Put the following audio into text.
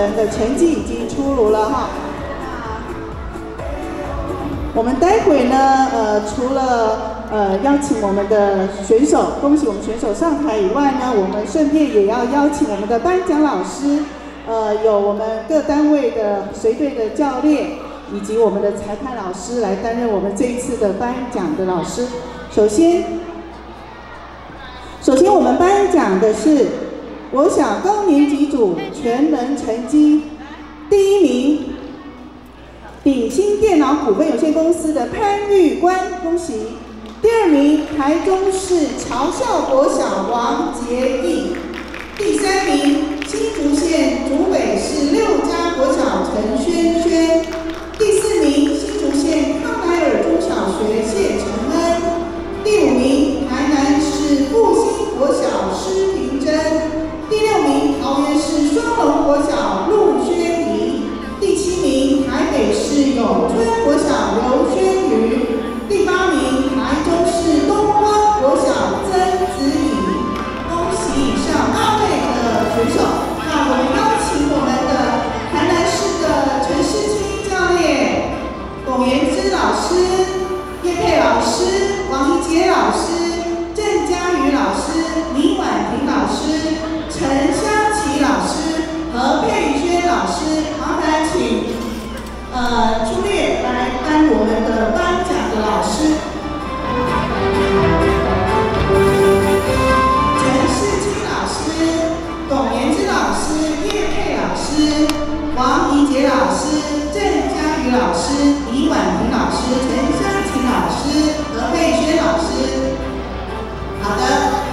人的成绩已经出炉了哈。我们待会呢，除了邀请我们的选手，恭喜我们选手上台以外呢，我们顺便也要邀请我们的颁奖老师，有我们各单位的随队的教练，以及我们的裁判老师来担任我们这一次的颁奖的老师。首先我们颁奖的是国小高年级组全能成绩第1名。鼎新电脑股份有限公司的潘玉官，恭喜！第2名，台中市侨校国小王杰义；第3名，新竹县竹北市6家国小陈轩轩；第4名，新竹县康乃尔中小学谢承恩；第5名，台南市复兴国小施平珍；第6名，桃园市双龙国小陆轩怡；第7名，台北市永春国小刘轩瑜；第8名，台中市东光国小曾子颖。恭喜以上8位的选手。那我们邀请我们的台南市的陈世清教练、龚延之老师、叶佩老师、王怡杰老师、郑佳瑜老师、林婉婷老师、陈香琪老师和佩轩老师，麻烦请朱烈来当我们的颁奖的老师。陈世清老师、龚延之老师、叶佩老师、王怡杰老师、郑佳瑜老师、李婉婷老师、陈香琪老师和佩轩老师。好的。